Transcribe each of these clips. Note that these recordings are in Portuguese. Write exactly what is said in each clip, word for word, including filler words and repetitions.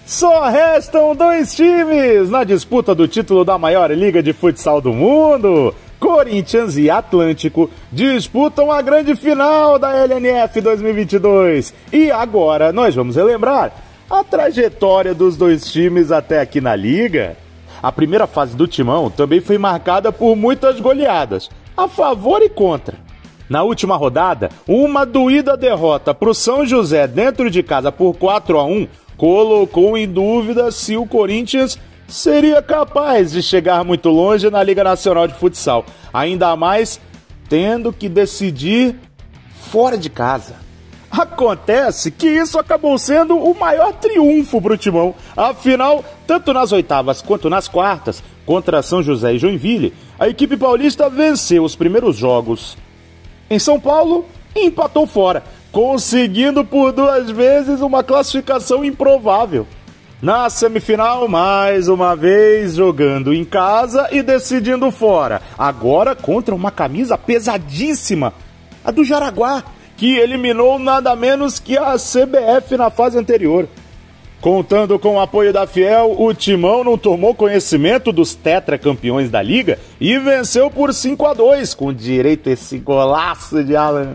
Só restam dois times na disputa do título da maior liga de futsal do mundo. Corinthians e Atlântico disputam a grande final da L N F dois mil e vinte e dois. E agora nós vamos relembrar a trajetória dos dois times até aqui na liga. A primeira fase do Timão também foi marcada por muitas goleadas, a favor e contra. Na última rodada, uma doída derrota para o São José dentro de casa por quatro a um colocou em dúvida se o Corinthians seria capaz de chegar muito longe na Liga Nacional de Futsal, ainda mais tendo que decidir fora de casa. Acontece que isso acabou sendo o maior triunfo para o Timão. Afinal, tanto nas oitavas quanto nas quartas, contra São José e Joinville, a equipe paulista venceu os primeiros jogos em São Paulo e empatou fora, conseguindo por duas vezes uma classificação improvável. Na semifinal, mais uma vez, jogando em casa e decidindo fora. Agora contra uma camisa pesadíssima, a do Jaraguá, que eliminou nada menos que a C B F na fase anterior. Contando com o apoio da Fiel, o Timão não tomou conhecimento dos tetracampeões da Liga e venceu por cinco a dois, com direito a esse golaço de Alan.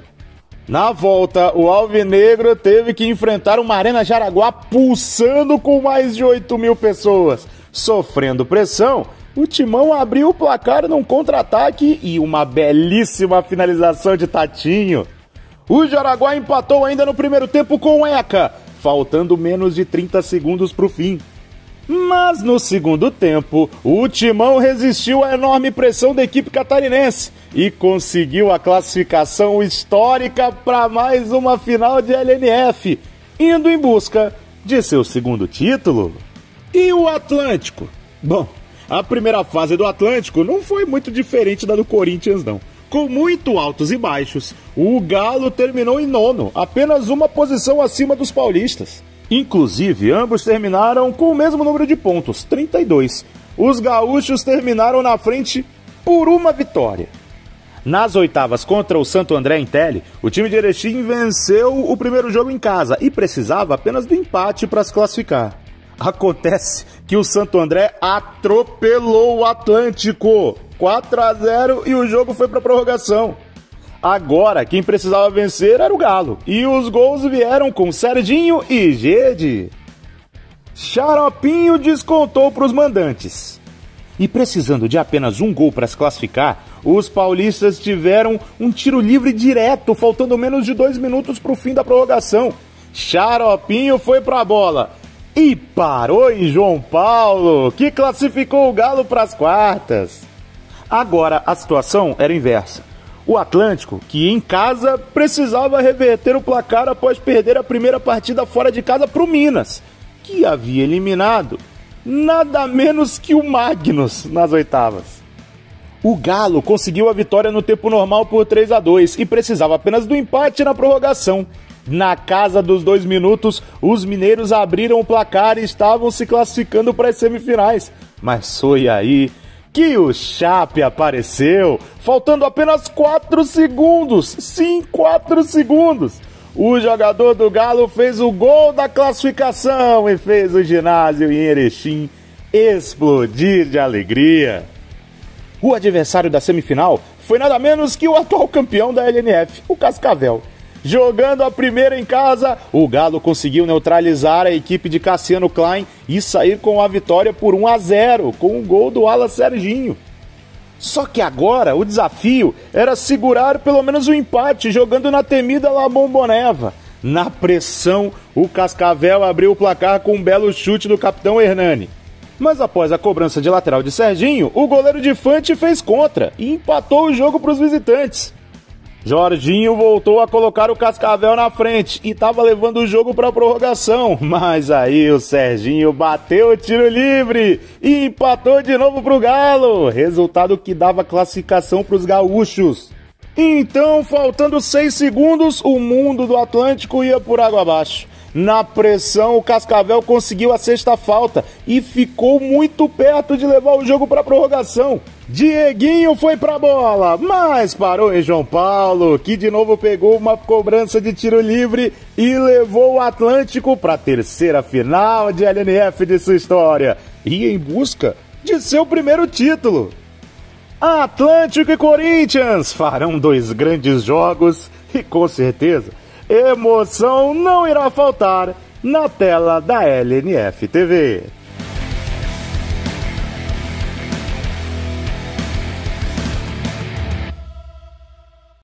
Na volta, o Alvinegro teve que enfrentar uma Arena Jaraguá pulsando com mais de oito mil pessoas. Sofrendo pressão, o Timão abriu o placar num contra-ataque e uma belíssima finalização de Tatinho. O Jaraguá empatou ainda no primeiro tempo com Eca, faltando menos de trinta segundos para o fim. Mas no segundo tempo, o Timão resistiu à enorme pressão da equipe catarinense e conseguiu a classificação histórica para mais uma final de L N F, indo em busca de seu segundo título. E o Atlântico? Bom, a primeira fase do Atlântico não foi muito diferente da do Corinthians, não. Com muito altos e baixos, o Galo terminou em nono, apenas uma posição acima dos paulistas. Inclusive, ambos terminaram com o mesmo número de pontos, trinta e dois. Os gaúchos terminaram na frente por uma vitória. Nas oitavas contra o Santo André em Tele, o time de Erechim venceu o primeiro jogo em casa e precisava apenas do empate para se classificar. Acontece que o Santo André atropelou o Atlântico, quatro a zero, e o jogo foi para prorrogação. Agora, quem precisava vencer era o Galo, e os gols vieram com Serginho e Gede. Xaropinho descontou para os mandantes. E precisando de apenas um gol para se classificar, os paulistas tiveram um tiro livre direto, faltando menos de dois minutos para o fim da prorrogação. Xaropinho foi para a bola e parou em João Paulo, que classificou o Galo para as quartas. Agora a situação era inversa. O Atlântico, que em casa precisava reverter o placar após perder a primeira partida fora de casa para o Minas, que havia eliminado nada menos que o Magnus nas oitavas. O Galo conseguiu a vitória no tempo normal por três a dois e precisava apenas do empate na prorrogação. Na casa dos dois minutos, os mineiros abriram o placar e estavam se classificando para as semifinais. Mas foi aí que o Chape apareceu, faltando apenas quatro segundos. Sim, quatro segundos. O jogador do Galo fez o gol da classificação e fez o ginásio em Erechim explodir de alegria. O adversário da semifinal foi nada menos que o atual campeão da L N F, o Cascavel. Jogando a primeira em casa, o Galo conseguiu neutralizar a equipe de Cassiano Klein e sair com a vitória por um a zero, com o gol do ala Serginho. Só que agora o desafio era segurar pelo menos um empate, jogando na temida La Bomboneva. Na pressão, o Cascavel abriu o placar com um belo chute do capitão Hernani. Mas após a cobrança de lateral de Serginho, o goleiro de Fante fez contra e empatou o jogo para os visitantes. Jorginho voltou a colocar o Cascavel na frente e estava levando o jogo para a prorrogação, mas aí o Serginho bateu o tiro livre e empatou de novo para o Galo, resultado que dava classificação para os gaúchos. Então, faltando seis segundos, o mundo do Atlântico ia por água abaixo. Na pressão, o Cascavel conseguiu a sexta falta e ficou muito perto de levar o jogo para a prorrogação. Dieguinho foi pra bola, mas parou em João Paulo, que de novo pegou uma cobrança de tiro livre e levou o Atlântico para a terceira final de L N F de sua história e em busca de seu primeiro título. Atlântico e Corinthians farão dois grandes jogos e com certeza emoção não irá faltar na tela da L N F T V.